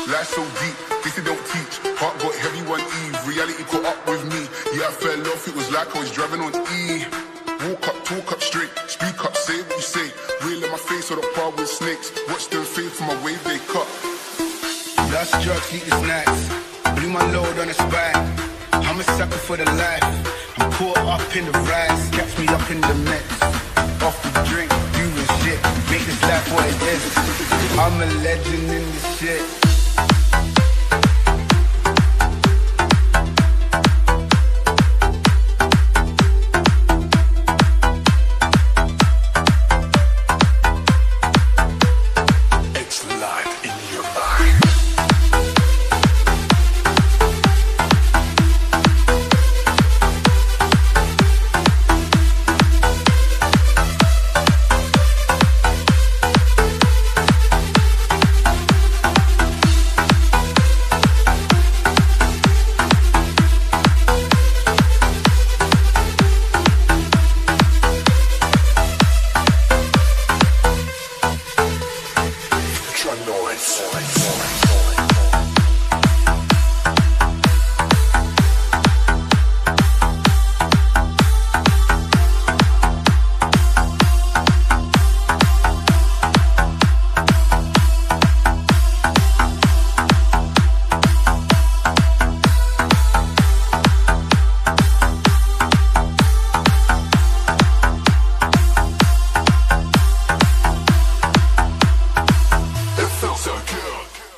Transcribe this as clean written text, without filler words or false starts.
Life so deep, this it don't teach. Heart got heavy one eve, reality caught up with me. Yeah, I fell off, it was like I was driving on E. Walk up, talk up straight, speak up, say what you say. Real in my face or the par with snakes. Watch them fade from my wave they cut. Lost drugs, eat the snacks. Blew my load on the spine. I'm a sucker for the life. I'm caught up in the rise. Catch me up in the mix. Off the drink, doing shit. Make this life what it is. I'm a legend in this shit.